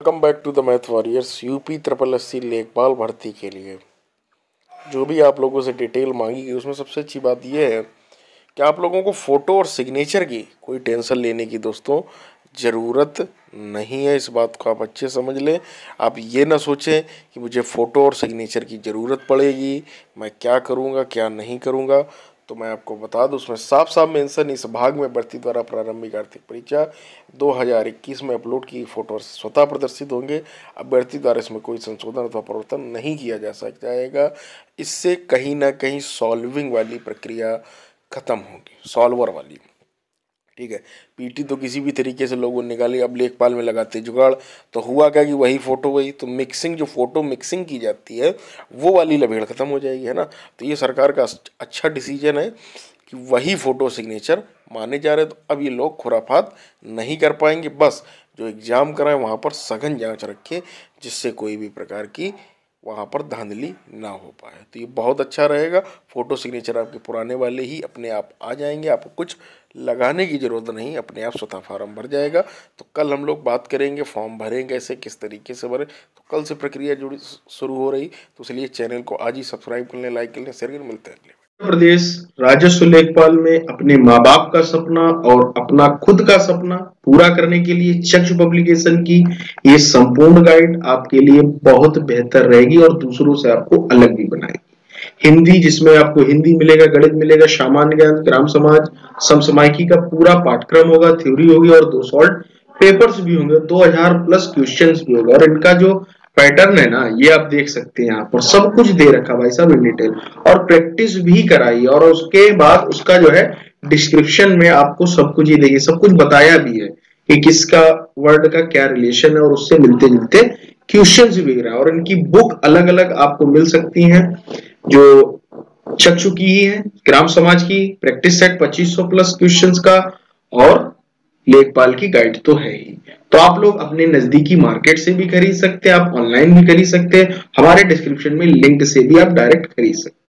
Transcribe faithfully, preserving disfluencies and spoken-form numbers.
Welcome back to the math warriors. UP triple S C लेखपाल भर्ती के लिए जो भी आप लोगों से डिटेल मांगी गई उसमें सबसे अच्छी बात यह है कि आप लोगों को फ़ोटो और सिग्नेचर की कोई टेंशन लेने की दोस्तों ज़रूरत नहीं है। इस बात को आप अच्छे समझ लें। आप ये ना सोचें कि मुझे फ़ोटो और सिग्नेचर की ज़रूरत पड़ेगी, मैं क्या करूँगा क्या नहीं करूँगा। तो मैं आपको बता दूं, उसमें साफ साफ मेंशन इस भाग में भर्ती द्वारा प्रारंभिक आर्थिक परीक्षा दो हज़ार इक्कीस में अपलोड की फोटो स्वतः प्रदर्शित होंगे। अभ्यर्थी द्वारा इसमें कोई संशोधन अथवा परिवर्तन नहीं किया जा सकता जाएगा। इससे कहीं ना कहीं सॉल्विंग वाली प्रक्रिया खत्म होगी, सॉल्वर वाली। ठीक है, पीटी तो किसी भी तरीके से लोगों ने निकाली, अब लेखपाल में लगाते जुगाड़। तो हुआ क्या कि वही फोटो वही तो मिक्सिंग, जो फोटो मिक्सिंग की जाती है वो वाली लपेड़ खत्म हो जाएगी, है ना। तो ये सरकार का अच्छा डिसीजन है कि वही फोटो सिग्नेचर माने जा रहे। तो अब ये लोग खुराफात नहीं कर पाएंगे। बस जो एग्जाम कराएं वहाँ पर सघन जाँच रखें, जिससे कोई भी प्रकार की वहाँ पर धांधली ना हो पाए। तो ये बहुत अच्छा रहेगा। फ़ोटो सिग्नेचर आपके पुराने वाले ही अपने आप आ जाएंगे, आपको कुछ लगाने की ज़रूरत नहीं, अपने आप स्वतः फार्म भर जाएगा। तो कल हम लोग बात करेंगे फॉर्म भरेंगे कैसे, किस तरीके से भरें। तो कल से प्रक्रिया जुड़ी शुरू हो रही, तो इसलिए चैनल को आज ही सब्सक्राइब कर लें, लाइक कर लें, शेयर कर। मिलते हैं अगले। प्रदेश राजस्व लेखपाल में अपने माँ बाप का सपना और अपना खुद का सपना पूरा करने के लिए चक्षु पब्लिकेशन की ये संपूर्ण गाइड आपके लिए बहुत बेहतर रहेगी और दूसरों से आपको अलग भी बनाएगी। हिंदी, जिसमें आपको हिंदी मिलेगा, गणित मिलेगा, सामान्य ज्ञान, ग्राम समाज, समसामयिकी का पूरा पाठ्यक्रम होगा, थ्योरी होगी और दो सॉल्व पेपर्स भी होंगे, दो हज़ार प्लस क्वेश्चंस भी होगा। और इनका जो पैटर्न है ना, ये आप देख सकते हैं, यहाँ पर सब कुछ दे रखा भाई साहब इन डिटेल, और प्रैक्टिस भी कराई। और उसके बाद उसका जो है डिस्क्रिप्शन में आपको सब कुछ, ये देखिए सब कुछ बताया भी है कि किसका वर्ड का क्या रिलेशन है, और उससे मिलते जुलते क्वेश्चंस भी रहा है। और इनकी बुक अलग अलग आपको मिल सकती हैं, जो चक्षु की ही है, ग्राम समाज की प्रैक्टिस सेट पच्चीस सौ प्लस क्वेश्चंस का, और लेखपाल की गाइड तो है ही। तो आप लोग अपने नजदीकी मार्केट से भी खरीद सकते हैं, आप ऑनलाइन भी खरीद सकते हैं, हमारे डिस्क्रिप्शन में लिंक से भी आप डायरेक्ट खरीद सकते हैं।